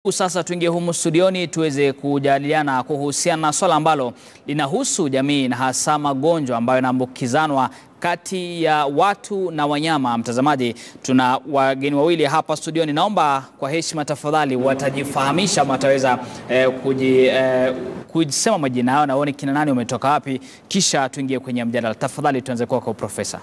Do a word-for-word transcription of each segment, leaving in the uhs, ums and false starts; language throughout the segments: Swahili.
Sasa tuingie humu studioni tuweze kujadiliana kuhusiana na swala ambalo linahusu jamii na hasa magonjwa ambayo yanaambukizanwa kati ya watu na wanyama. Mtazamaji, tuna wageni wawili hapa studioni. Naomba kwa heshima tafadhali watajifahamisha, wataweza eh, kuji, eh, kujisema majina yao na waone kina nani umetoka wapi, kisha tuingie kwenye mjadala. Tafadhali tuanze kwa kwa profesa.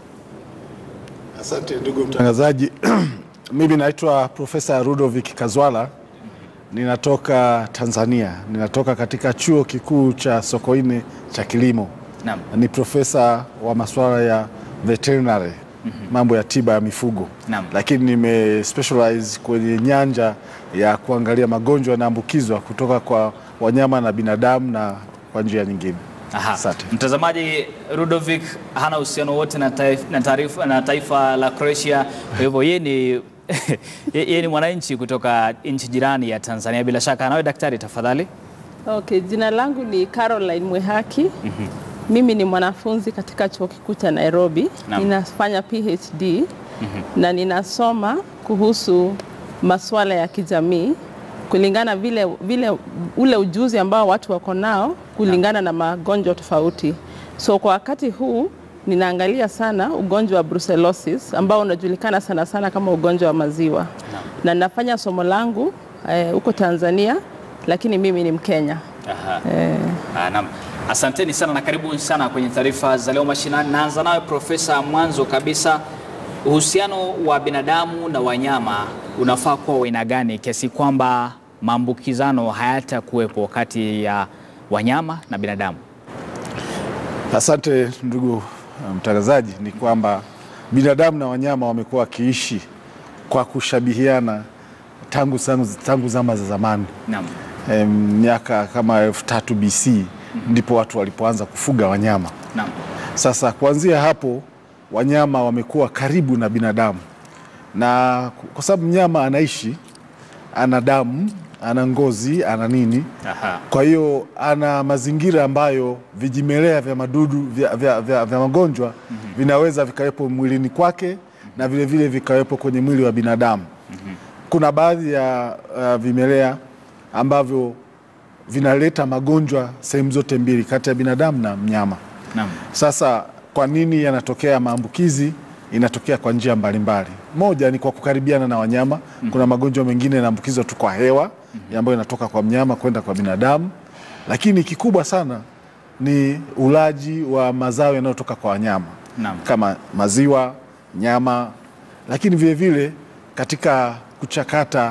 Asante ndugu mtangazaji. Mimi naitwa Profesa Ludovic Kazwala. Ninatoka Tanzania. Ninatoka katika chuo kikuu cha Sokoine cha kilimo. Naam. Ni profesa wa masuala ya veterinary, mm -hmm. mambo ya tiba ya mifugo. Naam. Lakini nime specialize kwenye nyanja ya kuangalia magonjwa yanaambukizwa kutoka kwa wanyama na binadamu na kwa njia nyingine. Aha. Asante. Mtazamaji, Ludovic hana uhusiano wote na taifa, na, na taifa la Croatia. Kwa hivyo yeye ni yeye ni mwananchi kutoka nchi jirani ya Tanzania. Bila shaka nawe daktari tafadhali. Okay, jina langu ni Caroline Mwehaki. Mm -hmm. Mimi ni mwanafunzi katika chuo kikuu cha Nairobi. Naam. Ninafanya P H D. Mm -hmm. Na ninasoma kuhusu masuala ya kijamii kulingana vile, vile ule ujuzi ambao watu wako nao kulingana Naam. na magonjwa tofauti. So kwa wakati huu ninaangalia sana ugonjwa wa brucellosis ambao unajulikana sana sana kama ugonjwa wa maziwa. Naam. Na ninafanya somo langu huko eh, Tanzania, lakini mimi ni Mkenya. Aha. Eh. Ah, naam. Asanteni sana na karibu sana kwenye taarifa za leo mashinani. Naanza nawe Profesa, mwanzo kabisa, uhusiano wa binadamu na wanyama unafaa kuwa aina gani kiasi kwamba maambukizano hayatakuwepo kati ya wanyama na binadamu? Asante ndugu mtangazaji. Ni kwamba binadamu na wanyama wamekuwa wakiishi kwa kushabihiana tangu tangu zama za zamani. Naam. E, miaka kama elfu tatu B C mm -hmm. ndipo watu walipoanza kufuga wanyama. Naam. Sasa kuanzia hapo wanyama wamekuwa karibu na binadamu, na kwa sababu mnyama anaishi, ana damu, ana ngozi, ana nini. Aha. Kwa hiyo ana mazingira ambayo vijimelea vya madudu vya, vya, vya, vya magonjwa mm -hmm. vinaweza vikawepo mwilini kwake mm -hmm. na vile vile vikawepo kwenye mwili wa binadamu. Mm -hmm. Kuna baadhi ya uh, vimelea ambavyo vinaleta magonjwa sehemu zote mbili, kati ya binadamu na mnyama. Naam. Sasa kwa nini yanatokea maambukizi? Inatokea kwa njia mbalimbali. Moja ni kwa kukaribiana na wanyama. Mm -hmm. Kuna magonjwa mengine yanaambukizwa tu kwa hewa mm -hmm. ambayo inatoka kwa mnyama kwenda kwa binadamu. Lakini kikubwa sana ni ulaji wa mazao yanayotoka kwa wanyama. Naam. Kama maziwa, nyama, lakini vile vile katika kuchakata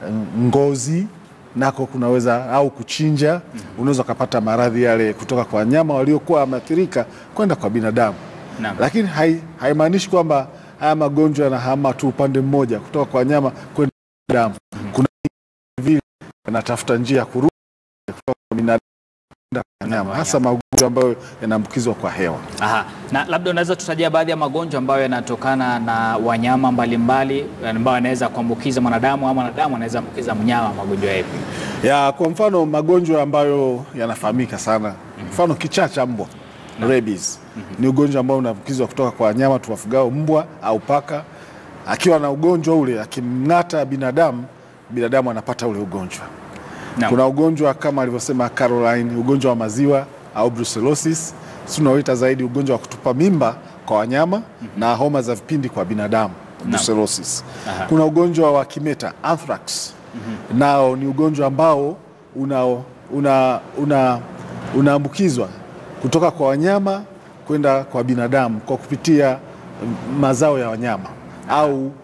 ngozi nako kunaweza, au kuchinja, mm -hmm. unaweza kupata maradhi yale kutoka kwa wanyama waliokuwa wameathirika kwenda kwa binadamu. Naam. Lakini haimaanishi kwamba haya magonjwa yanahama tu upande mmoja kutoka kwa wanyama kwenda kwa binadamu. Mm -hmm. Kuna vile yanatafuta njia ya kurudi kutoka kwa binadamu kwenda kwa wanyama, hasa magonjwa ambayo yanaambukizwa kwa hewa. Aha. Na labda unaweza tutajia baadhi ya magonjwa ambayo yanatokana na wanyama mbalimbali ambayo yanaweza kuambukiza mwanadamu ama mwanadamu anaweza kuambukiza mnyama, magonjwa yapi? Ya, kwa mfano magonjwa ambayo yanafahamika sana. Mm -hmm. Mfano kichaa cha mbwa. No. Rabies. Mm -hmm. Ni ugonjwa ambao unaambukizwa kutoka kwa wanyama tuwafugao, mbwa au paka. Akiwa na ugonjwa ule, akimng'ata binadamu, binadamu anapata ule ugonjwa. No. Kuna ugonjwa kama alivyosema Caroline, ugonjwa wa maziwa au brucellosis. Tunaoita zaidi ugonjwa wa kutupa mimba kwa wanyama. Mm -hmm. na homa za vipindi kwa binadamu. No. Brucellosis. Aha. Kuna ugonjwa wa kimeta, anthrax. Mm -hmm. Nao ni ugonjwa ambao una una una unaambukizwa kutoka kwa wanyama kwenda kwa binadamu kwa kupitia mazao ya wanyama au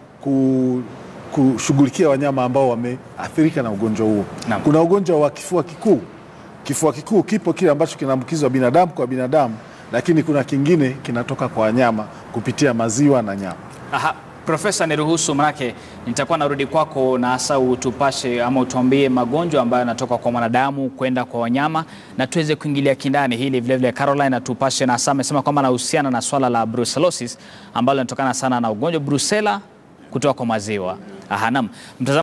kushughulikia wanyama ambao wameathirika na ugonjwa huo. Naam. Kuna ugonjwa wa kifua kikuu. Kifua kikuu kipo kile ambacho kinaambukizwa binadamu kwa binadamu, lakini kuna kingine kinatoka kwa wanyama kupitia maziwa na nyama. Aha. Profesa, niruhusu manake nitakuwa narudi kwako na hasa utupashe ama utuambie magonjwa ambayo yanatoka kwa mwanadamu kwenda kwa wanyama na tuweze kuingilia kindani hili. Vile vile Caroline atupashe na hasa amesema kwamba anahusiana na swala la brucellosis ambalo linatokana sana na ugonjwa brucella kutoka kwa maziwa. Aha, naam.